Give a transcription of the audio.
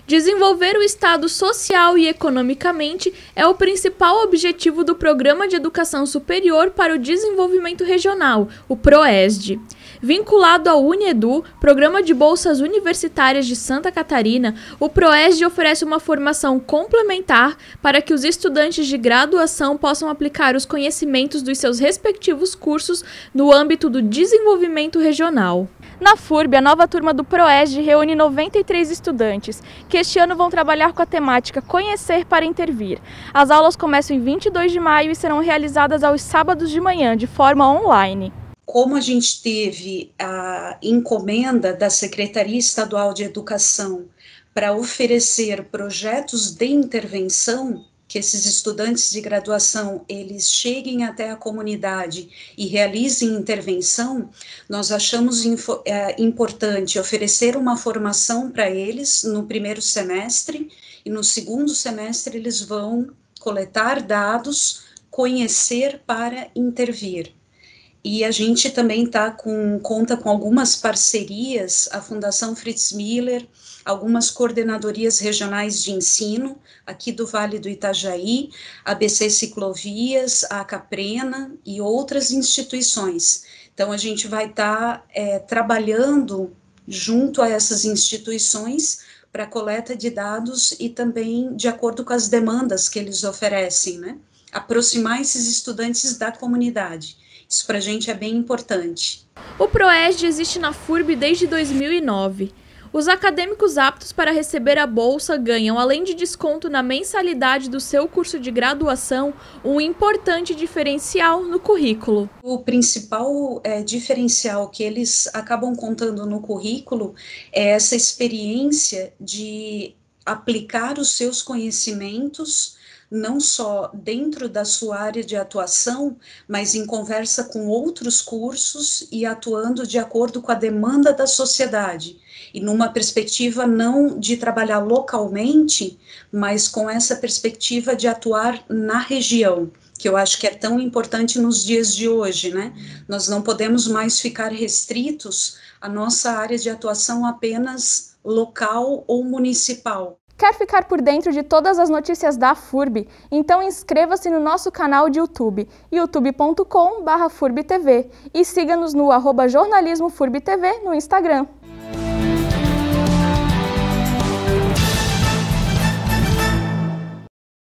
Desenvolver o Estado social e economicamente é o principal objetivo do Programa de Educação Superior para o Desenvolvimento Regional, o PROESD. Vinculado ao UniEdu, Programa de Bolsas Universitárias de Santa Catarina, o PROESD oferece uma formação complementar para que os estudantes de graduação possam aplicar os conhecimentos dos seus respectivos cursos no âmbito do desenvolvimento regional. Na FURB, a nova turma do PROESD reúne 93 estudantes, que este ano vão trabalhar com a temática Conhecer para Intervir. As aulas começam em 22 de maio e serão realizadas aos sábados de manhã, de forma online. Como a gente teve a encomenda da Secretaria Estadual de Educação para oferecer projetos de intervenção, que esses estudantes de graduação, eles cheguem até a comunidade e realizem intervenção, nós achamos importante oferecer uma formação para eles no primeiro semestre, e no segundo semestre eles vão coletar dados, conhecer para intervir. E a gente também conta com algumas parcerias, a Fundação Fritz Miller, algumas coordenadorias regionais de ensino, aqui do Vale do Itajaí, a BC Ciclovias, a Caprena e outras instituições. Então, a gente vai estar trabalhando junto a essas instituições para a coleta de dados e também de acordo com as demandas que eles oferecem, né? Aproximar esses estudantes da comunidade. Isso para a gente é bem importante. O PROESD existe na FURB desde 2009. Os acadêmicos aptos para receber a bolsa ganham, além de desconto na mensalidade do seu curso de graduação, um importante diferencial no currículo. O principal diferencial que eles acabam contando no currículo é essa experiência de aplicar os seus conhecimentos não só dentro da sua área de atuação, mas em conversa com outros cursos e atuando de acordo com a demanda da sociedade. E numa perspectiva não de trabalhar localmente, mas com essa perspectiva de atuar na região, que eu acho que é tão importante nos dias de hoje, né? Nós não podemos mais ficar restritos à nossa área de atuação apenas local ou municipal. Quer ficar por dentro de todas as notícias da FURB? Então inscreva-se no nosso canal de YouTube, youtube.com/FURBTV, e siga-nos no @jornalismofurbtv no Instagram.